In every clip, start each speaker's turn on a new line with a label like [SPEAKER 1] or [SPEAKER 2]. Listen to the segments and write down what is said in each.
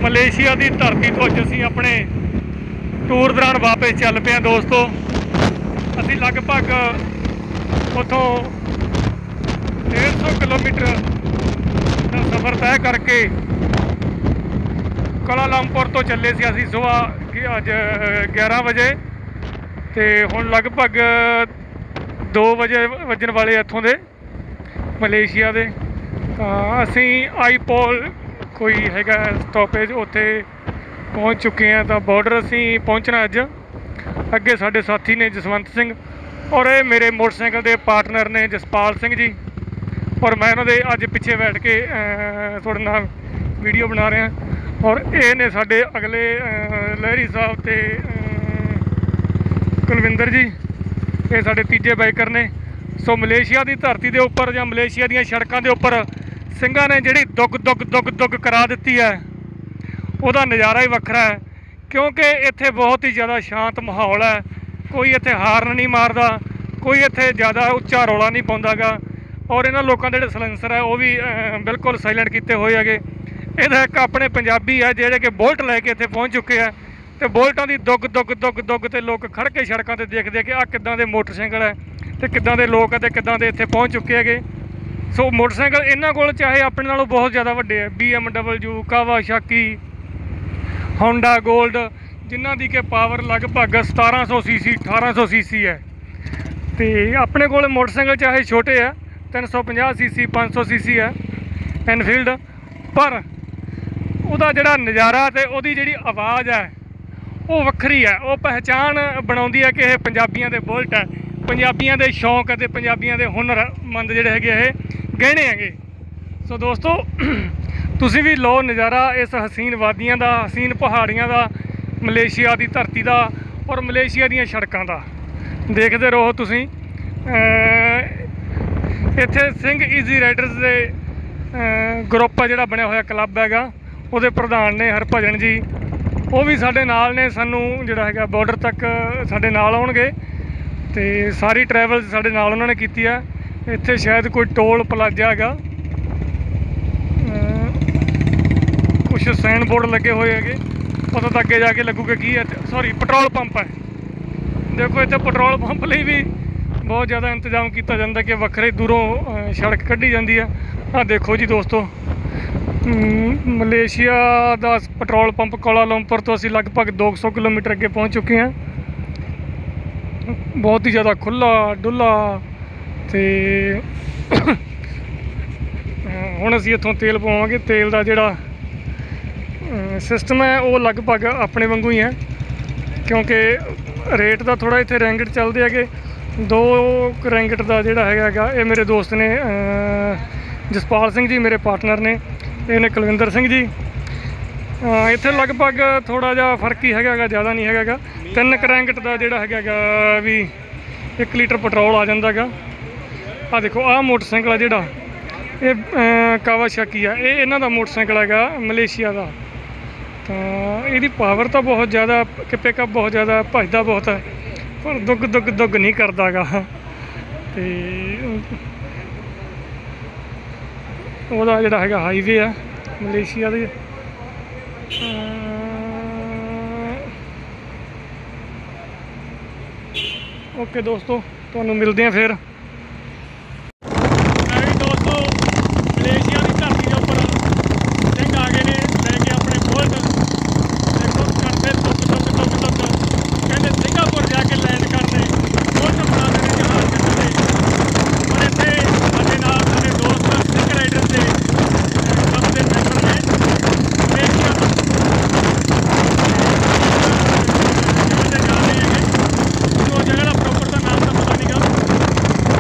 [SPEAKER 1] Malaysia की धरती तो अज असी अपने टूर दौरान वापस चल पे दोस्तों। असी लगभग उतों 150 किलोमीटर का सफ़र तय करके कुआलालंपुर तो चले सी असी सुबह अज 11 बजे, तो हुण लगभग 2 बजे वजन वाले इत्थों दे मलेशिया दे। असी आईपोल कोई हैगा स्टॉपेज उत्थे पहुँच चुके हैं। तो बॉर्डर असी पहुँचना अज। अगे साडे साथी ने जसवंत सिंह और ये मेरे मोटरसाइकिल के पार्टनर ने जसपाल सिंह जी, और मैं उन्होंने अज पिछे बैठ के थोड़े नाल वीडियो बना रहा। और ये ने साडे अगले लहरी साहब ते कुलविंदर जी, ये साडे तीजे बाइकर ने। सो मलेशिया की धरती के उपर या मलेशिया दी सड़कों के उपर ਸਿੰਘਾਂ ने जिहड़ी दुग दुग दुग दुग करा दी है, उसका नज़ारा ही वखरा है। क्योंकि इत्थे बहुत ही ज़्यादा शांत माहौल है। कोई इत्थे हाਰਨ नहीं मारदा, कोई इत्थे ज़्यादा उच्चा रौला नहीं पाउंदा गा। और इन्हां लोकां दे जिहड़े सलेंसर है वो भी बिल्कुल साइलेंट कीते होए हैगे। इहदा एक अपने पंजाबी है जिहड़े कि बुलट लैके इत्थे पहुँच चुके हैं, तो बुलटां दी दुग दुग दुग दुग ते लोग खड़ के सड़कों ते देखदे कि आ किद्दां दे मोटरसाइकिल है ते किद्दां दे लोग है ते किद्दां दे इत्थे पहुँच चुके हैगे। सो मोटरसाइकिल इन्हां कोल चाहे अपने नालों बहुत ज़्यादा वड्डे है, BMW, कावासाकी, होंडा गोल्ड, जिन्हां दी के पावर लगभग 1700 सीसी 1800 सीसी है। तो अपने कोल मोटरसाइकिल चाहे छोटे है 350 सीसी 500 सीसी है एनफील्ड, पर उसका जिहड़ा नज़ारा तो उसकी जिहड़ी आवाज़ है वो वक्री है। वो पहचान बनाउंदी है कि पंजाबियों के बुलट है, पंजाबियों के शौक है, पंजाबियों के हुनरमंद जिहड़े हैगे ये गहने हैगे। सो दोस्तों तुसी भी लो नज़ारा इस हसीन वादियां दा, हसीन पहाड़ियां दा, मलेशिया की धरती का और मलेशिया दी सड़कों का देखते रहो तुसी। इत्थे सिंह ईजी राइडर्स के ग्रुप है जिहड़ा बनया होया क्लब हैगा, उहदे प्रधान ने हरभजन जी, वो भी साडे नाल ने। सानू जिहड़ा हैगा बॉर्डर तक साडे नाल आउणगे ते सारी ट्रैवल साडे नाल उन्होंने कीती है। इत्थे शायद कोई टोल प्लाजा हैगा, कुछ साइन बोर्ड लगे हुए है, पता तो अगे जाके लगूगा की है। सॉरी पेट्रोल पंप है। देखो इत्थे पेट्रोल पंप लई भी बहुत ज़्यादा इंतजाम किया जाता कि वक्रे दूरों सड़क कढ़ी जाती है। आ देखो जी दोस्तों, मलेशिया का पेट्रोल पंप कुआलालंपुर तो असी लगभग 200 किलोमीटर अगे पहुँच चुके हैं। बहुत ही ज़्यादा खुला डुला। तो हुण असीं इत्थों तेल पवांगे। तेल का जिहड़ा सिस्टम है वो लगभग अपने वांगू ही है, क्योंकि रेट का थोड़ा इत्थे रैंगट चलते है। 2 रैंगट का जिहड़ा हैगा ये मेरे दोस्त ने जसपाल सिंह जी मेरे पार्टनर ने, ये कुलविंदर सिंह जी। इत्थे लगभग थोड़ा जिहा फर्क ही हैगा, ज़्यादा नहीं हैगा। 3 रैंगट का जिहड़ा हैगा भी 1 लीटर पेट्रोल आ जाता है। आ देखो आ मोटरसाइकिल है जिहड़ा ये कावासाकी है, ये इन्हां दा मोटरसाइकिल हैगा मलेशिया का। तो इसकी पावर तो बहुत ज़्यादा, पिकअप बहुत ज़्यादा, भजदा बहुत है, पर दुग दुग दुग नहीं करता गा। तो वह जिहड़ा हैगा हाईवे है मलेशिया दे। ओके दोस्तों, तुहानूं मिलते हैं फिर। दोस्तों मलेशिया की धरती के उपर सिंह आ गए ने लैके अपने बुलट। देखो करते दुग दुग दुग दुग, कहते सिंगापुर जाके लैंड करने, बुलट बना देने जहाज चलते। पर इत्थे साडे नाल साडे दोस्त सिंह राइडर के क्लब के मैंबर ने मलेशिया तो जगह ते जा रहे हैं। जो जगह का प्रॉपर का नाम तो पता नहीं गा,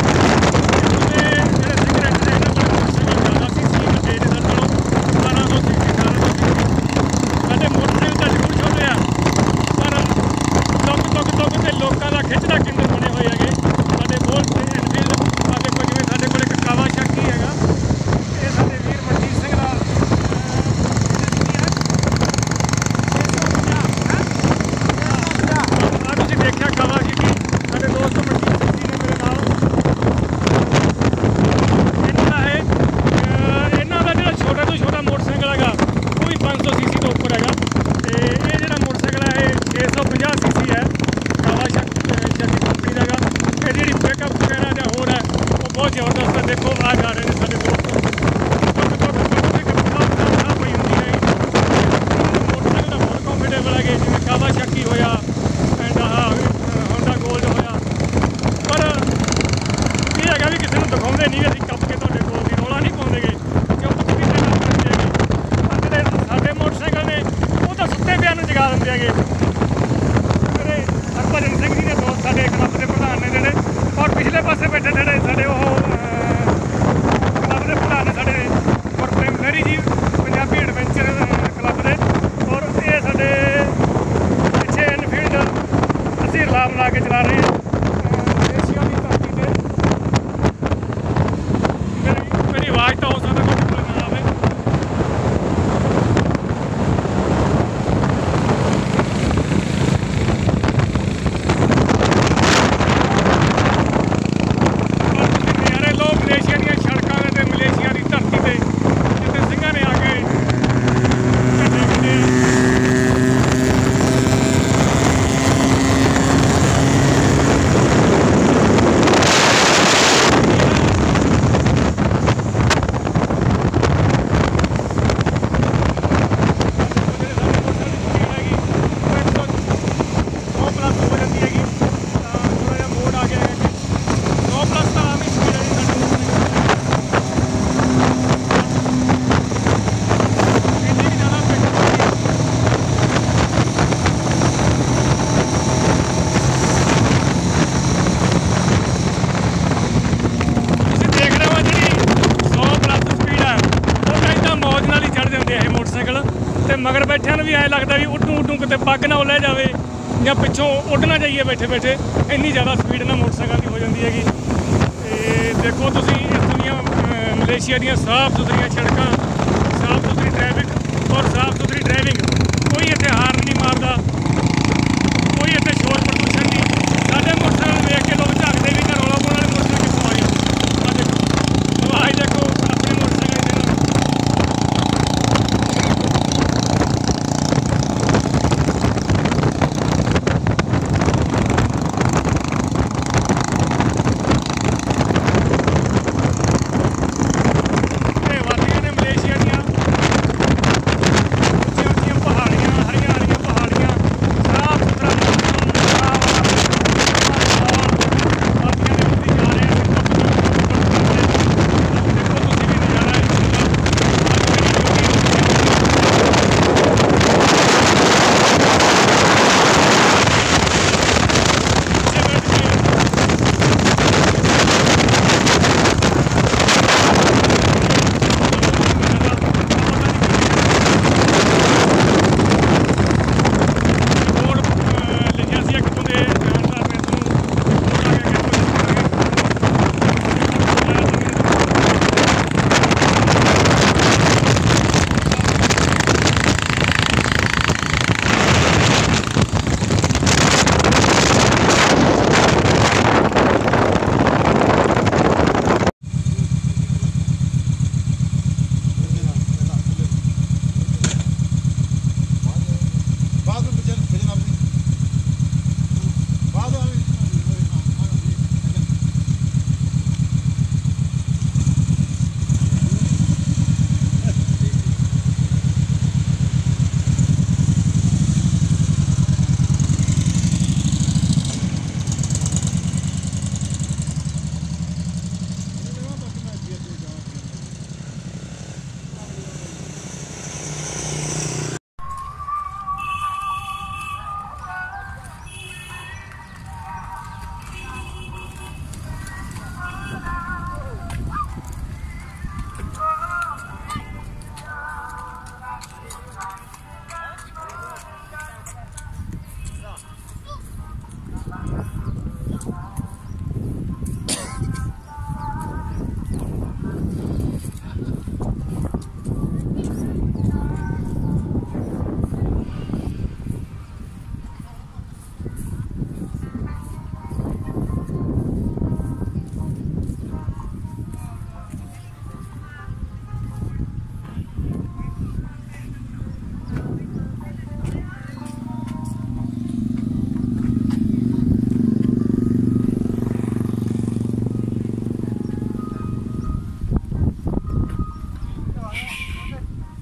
[SPEAKER 1] ਤੇ ਮਗਰ ਬੈਠਿਆਂ ਨੂੰ ਵੀ ਐਂ ਲੱਗਦਾ ਵੀ ਉੱਡੂ ਉੱਡੂ ਕਿਤੇ ਪੱਗ ਨਾ ਲੈ ਜਾਵੇ ਜਾਂ ਪਿੱਛੋਂ ਉੱਡ ਨਾ ਜਾਈਏ ਬੈਠੇ ਬੈਠੇ, ਇੰਨੀ ਜ਼ਿਆਦਾ ਸਪੀਡ ਨਾਲ ਮੋਟਰਸਾਈਕਲ ਦੀ ਹੋ ਜਾਂਦੀ ਹੈਗੀ। ਤੇ ਦੇਖੋ ਤੁਸੀਂ ਇੱਥੋਂ ਦੀਆਂ ਮਲੇਸ਼ੀਆ ਦੀਆਂ ਸਾਫ਼ ਸੁਥਰੀਆਂ ਸੜਕਾਂ, ਸਾਫ਼ ਸੁਥਰੀ ਟ੍ਰੈਫਿਕ ਔਰ ਸਾਫ਼ ਸੁਥਰੀ ਡਰਾਈਵਿੰਗ। ਕੋਈ ਇੱਥੇ ਹਾਰਨ ਨਹੀਂ ਮਾਰਦਾ, ਕੋਈ ਇੱਥੇ ਸ਼ੋਰ ਪ੍ਰਦੂਸ਼ਣ ਨਹੀਂ। ਸਾਡੇ ਮੋਟਰਸਾਈਕਲ ਵੇਖ ਕੇ ਲੋਕ ਝਾਕਦੇ ਵੀ ਕਿ ਰੌਲਾ ਪਾਉਣ ਵਾਲੇ ਮੋਟਰਸਾਈਕਲ ਕਿੱਥੋਂ ਆ ਗਏ। ਆਹ ਦੇਖੋ ਆਵਾਜ਼ ਦੇਖੋ ਆਪਣੇ ਮੋਟਰਸਾਈਕਲ ਦੇ ਨਾਲ।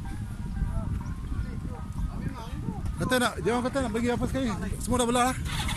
[SPEAKER 2] Kata nak, jangan kata nak bagi apa sekali. Semua dah belah.